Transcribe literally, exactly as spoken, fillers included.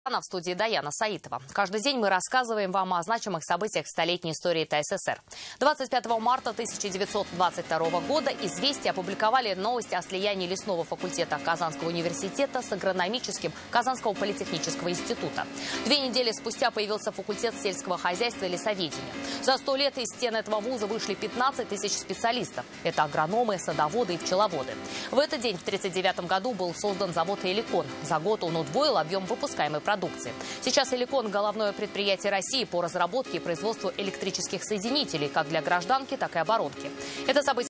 В студии Даяна Саитова. Каждый день мы рассказываем вам о значимых событиях столетней истории ТССР. двадцать пятого марта тысяча девятьсот двадцать второго года «Известия» опубликовали новости о слиянии лесного факультета Казанского университета с агрономическим Казанского политехнического института. Две недели спустя появился факультет сельского хозяйства и лесоведения. За сто лет из стен этого вуза вышли пятнадцать тысяч специалистов. Это агрономы, садоводы и пчеловоды. В этот день, в тысяча девятьсот тридцать девятом году, был создан завод «Эликон». За год он удвоил объем выпускаемой продукции. Продукции. Сейчас «Эликон» – головное предприятие России по разработке и производству электрических соединителей как для гражданки, так и оборонки. Это событие